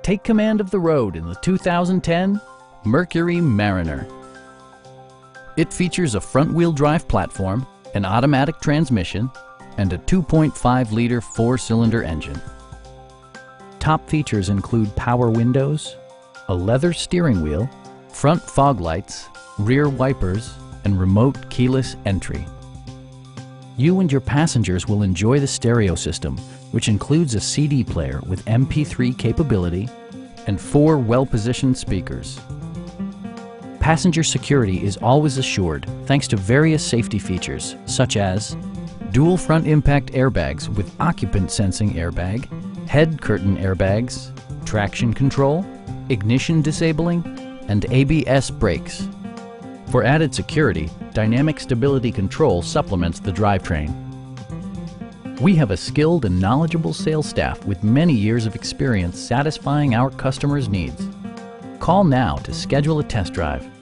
Take command of the road in the 2010 Mercury Mariner. It features a front-wheel drive platform, an automatic transmission, and a 2.5-liter four-cylinder engine. Top features include power windows, a leather steering wheel, front fog lights, rear wipers, and remote keyless entry. You and your passengers will enjoy the stereo system, which includes a CD player with MP3 capability and 4 well-positioned speakers. Passenger security is always assured thanks to various safety features such as dual front impact airbags with occupant sensing airbag, head curtain airbags, traction control, ignition disabling, and ABS brakes. For added security, dynamic stability control supplements the drivetrain. We have a skilled and knowledgeable sales staff with many years of experience satisfying our customers' needs. Call now to schedule a test drive.